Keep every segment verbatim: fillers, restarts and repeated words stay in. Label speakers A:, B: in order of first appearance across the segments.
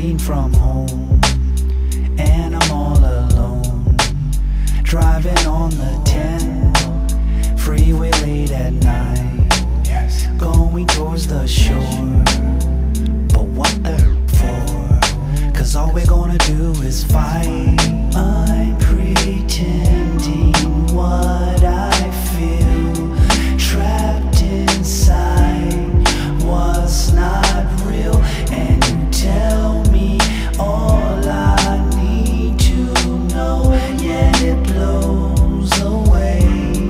A: walking from home, and I'm all alone, driving on the ten freeway late at night, going towards the shore. But what the for? Cause all we're gonna do is fight. I'm pretending what I feel, trapped inside what's not real. And you tell me all I need to know, yet it blows away.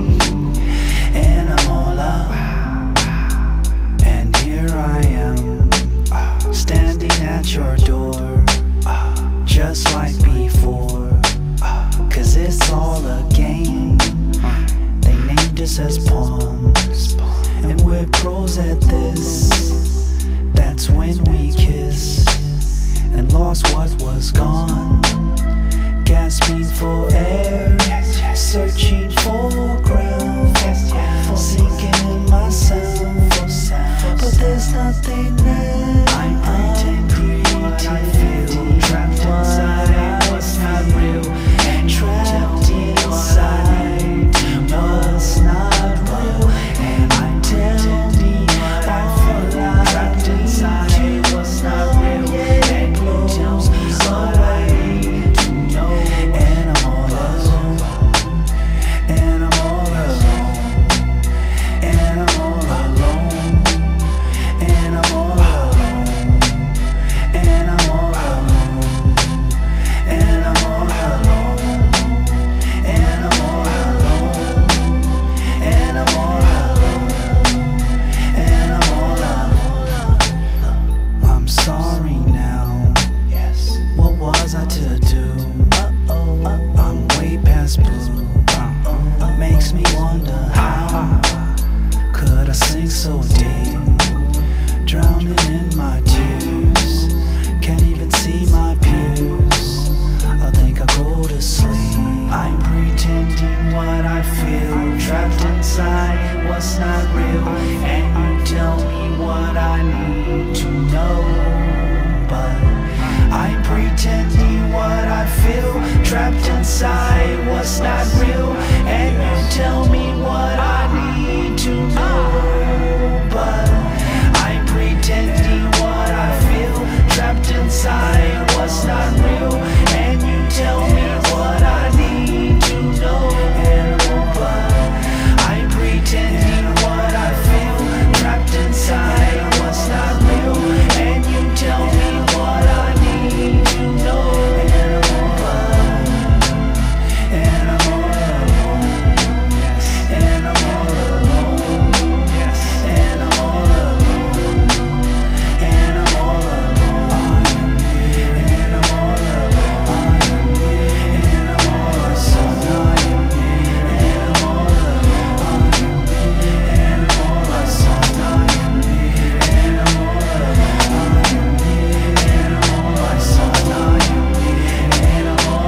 A: And I'm all up, and here I am, standing at your door, just like before. Cause it's all a game. They named us as pawns, and we're pros at this. That's when we kiss and lost what was gone, gasping for air, searching for ground, sinking in myself, but there's nothing there. I'm pretending what I feel, trapped inside what's not real, and trapped inside what's not real. And I tell me I feel like trapped inside what's not real, and blows me away to know. And I'm all alone, and I'm all alone, and I'm all alone, and I'm all alone, and I'm all alone, and I'm all alone, and I'm all alone, and I'm all alone, and I'm all alone. I'm sorry now. Yes. What was I to do? Uh-oh. I'm way past blue. Uh-oh. Makes me wonder how could I sink so deep, drowning in my tears. Can't even see my peers. I think I'll go to sleep. I'm pretending what I feel, trapped inside what's not real. And you tell me what I need to know, but I'm pretending what I feel, trapped inside what's not real. And you tell me what I need to know, but I'm pretending what I feel, trapped inside what's not real. And you tell me what I need to know, but I'm pretending what I feel, trapped inside what's not real. And you tell me what I need to know, but and I'm all alone, and I'm all alone, and I'm all alone, and I'm all alone, and I'm all alone, and I'm all alone, and I'm all alone, and I'm all alone, and I'm all alone, and I'm all alone, and I'm all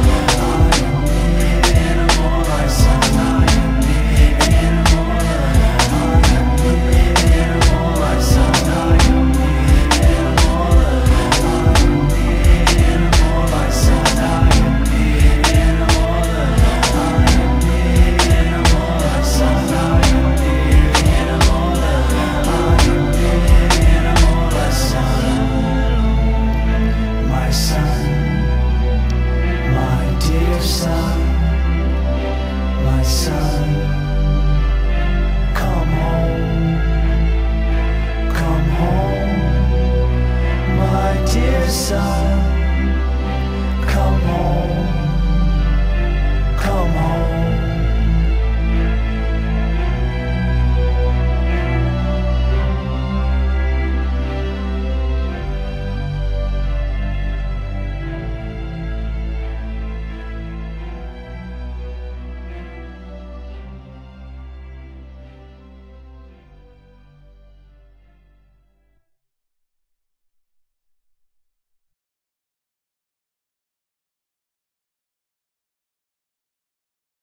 A: my son, my dear son, my son, come home, come home, my dear son.